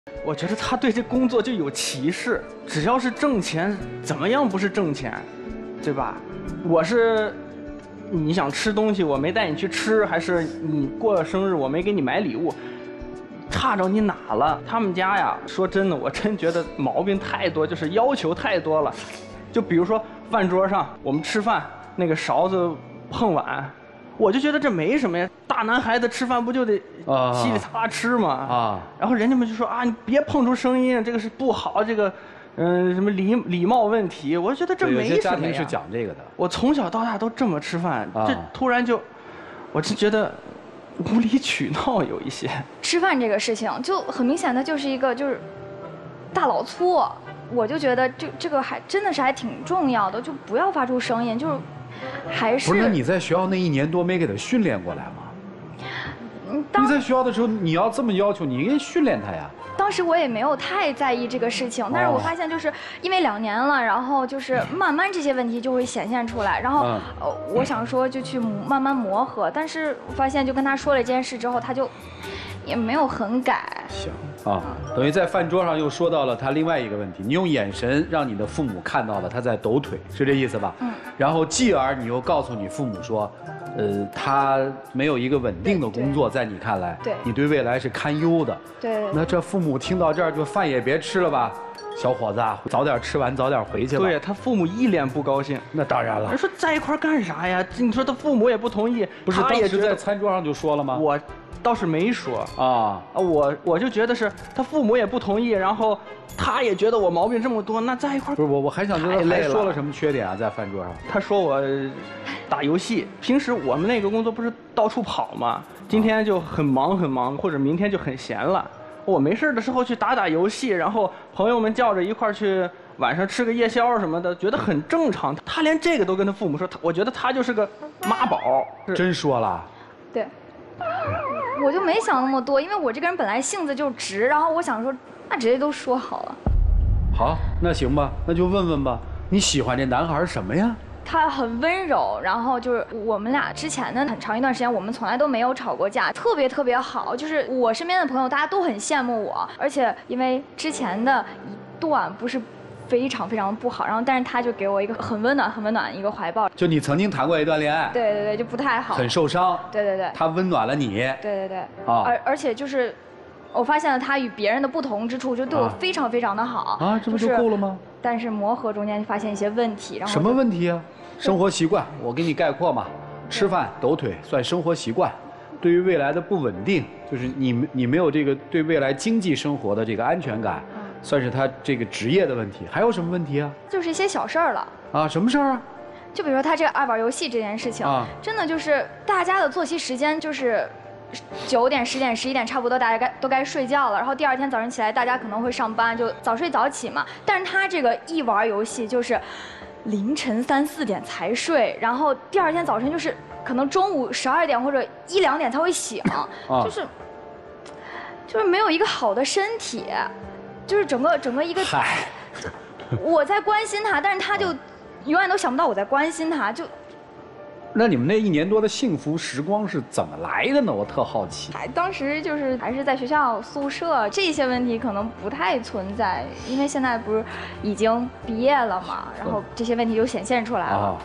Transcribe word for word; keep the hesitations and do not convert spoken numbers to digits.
我觉得他对这工作就有歧视，只要是挣钱，怎么样不是挣钱，对吧？我是你想吃东西，我没带你去吃，还是你过了生日，我没给你买礼物，差着你哪了？他们家呀，说真的，我真觉得毛病太多，就是要求太多了。就比如说饭桌上，我们吃饭那个勺子碰碗，我就觉得这没什么呀。大男孩子吃饭不就得稀里擦啦吃吗？啊，然后人家们就说啊，你别碰出声音，这个是不好，这个，嗯，什么礼礼貌问题。我觉得这没什么呀。有些家庭是讲这个的。 我从小到大都这么吃饭，这突然就，我是觉得无理取闹有一些。 吃饭这个事情就很明显的就是一个就是大老粗，我就觉得这这个还真的是还挺重要的，就不要发出声音，就是还是。 不是，那你在学校那一年多没给他训练过来吗？你在学校的时候，你要这么要求，你应该训练他呀。 当时我也没有太在意这个事情，但是我发现就是因为两年了，然后就是慢慢这些问题就会显现出来，然后呃，我想说就去慢慢磨合，但是我发现就跟他说了这件事之后，他就也没有很改。 行啊，等于在饭桌上又说到了他另外一个问题，你用眼神让你的父母看到了他在抖腿，是这意思吧？嗯。然后继而你又告诉你父母说。呃，他没有一个稳定的工作，在你看来， 对， 你对未来是堪忧的。 对， 那这父母听到这儿，就饭也别吃了吧，小伙子，早点吃完，早点回去吧。 对他父母一脸不高兴。 那当然了。 人说在一块干啥呀？你说他父母也不同意， 不是当时在餐桌上就说了吗？ 我倒是没说啊啊， 我我就觉得是他父母也不同意，然后他也觉得我毛病这么多，那在一块不是我我还想知道还说了什么缺点啊，在饭桌上。 他说我打游戏，平时我们那个工作不是到处跑吗？今天就很忙很忙，或者明天就很闲了。我没事的时候去打打游戏，然后朋友们叫着一块去晚上吃个夜宵什么的，觉得很正常。他连这个都跟他父母说，他我觉得他就是个妈宝。 真说了？ 对，我就没想那么多，因为我这个人本来性子就直，然后我想说，那直接都说好了。 好，那行吧，那就问问吧，你喜欢这男孩什么呀？ 他很温柔，然后就是我们俩之前的很长一段时间，我们从来都没有吵过架，特别特别好。就是我身边的朋友，大家都很羡慕我，而且因为之前的一段不是非常非常不好，然后但是他就给我一个很温暖、很温暖的一个怀抱。 就你曾经谈过一段恋爱， 对对对，就不太好， 很受伤。 对对对， 他温暖了你。 对对对，啊，而而且就是。我发现了他与别人的不同之处，就对我非常非常的好啊，这不就够了吗？ 但是磨合中间发现一些问题，然后什么问题啊？生活习惯，我给你概括嘛，吃饭抖腿算生活习惯，对于未来的不稳定，就是你你没有这个对未来经济生活的这个安全感，算是他这个职业的问题。还有什么问题啊？ 就是一些小事儿了啊，什么事儿啊？ 就比如说他这个爱玩游戏这件事情啊，真的就是大家的作息时间就是。九点、十点、十一点，差不多大家该都该睡觉了。然后第二天早上起来，大家可能会上班，就早睡早起嘛。但是他这个一玩游戏就是凌晨三四点才睡，然后第二天早晨就是可能中午十二点或者一两点才会醒，啊、就是就是没有一个好的身体，就是整个整个一个。我在关心他，但是他就永远都想不到我在关心他，就。 那你们那一年多的幸福时光是怎么来的呢？我特好奇。 当时就是还是在学校宿舍，这些问题可能不太存在，因为现在不是已经毕业了嘛，然后这些问题就显现出来了。